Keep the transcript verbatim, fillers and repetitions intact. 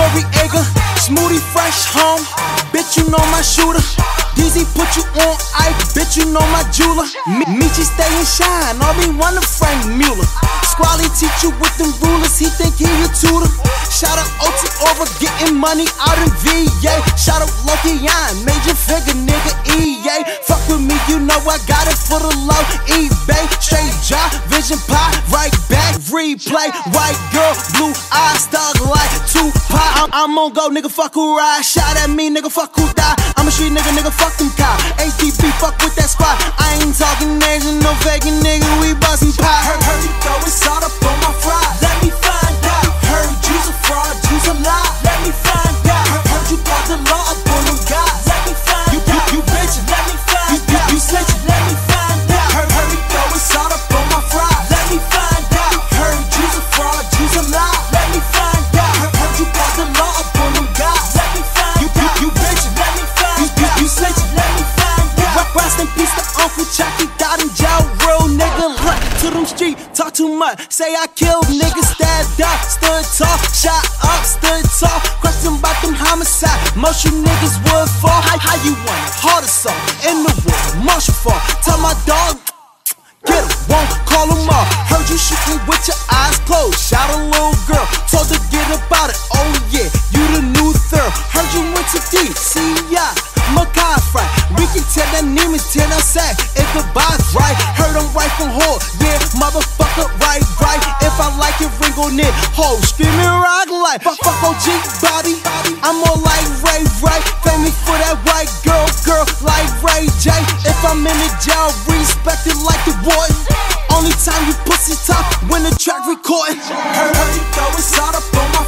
Noriega, Smoothie Fresh Home. Bitch, you know my shooter. D Z put you on ice, bitch, you know my jeweler. Michi stay and shine, all we want to Frank Mueller. Squally teach you with them rulers, he think he a tutor. Shout out O T over, getting money out in V A. Shout out Loki Yon, major figure nigga E A. Fuck with me, you know I got it for the low eBay. Straight job, vision pie, right back, replay. White girl, blue eyes, thug like Tupac. I'm, I'm on go, nigga, fuck who ride. Shout at me, nigga, fuck who die. I'm a street nigga, nigga, fuck them cow. H D B, fuck with that squad. I ain't talking names and no faking nigga, we bustin' pie. Heard, heard you throw it salt up on my fries. Let me find out. Heard you's a fraud, you's a lie. Let me find out. Heard, heard you brought the law up on them guys. Let me find you, out. You, you bitchin', let me find you, out. You, you snitchin', let me find out. Heard, heard you throw it salt up on my fries. Let me find out. Heard you's a fraud, you's a lie. Let me find out. Heard, heard you brought the law up on them guys. Let me find you, out. You, you bitchin', let me find you, out. You, you snitchin', let me find out. Rest in peace to Uncle Chucky, died in jail. Real nigga, run to them streets, talk too much. Say I killed niggas, stabbed up, stood tall, shot up, stood tall. Question about them homicide, most you niggas would fall. How, how you want it? Hard assault in the water, martial fall. Tell my dog, get him, won't call him off. Heard you shooting with your eyes closed. Shot a little girl, told her get about it. Oh yeah, you the new third. Heard you went to D C I, Makai Fry. We can tell that Neiman's ten on sack if the box right. Heard I'm right from whore, yeah, motherfucker, right, right. If I like it, ring on it, ho, screaming rock like fuck, fuck O G body. I'm more like Ray Ray, famous for that white girl, girl like Ray J. If I'm in the jail, respect it like the warden. Only time you pussy talk when the track recording. Heard, heard you throw it salt up on my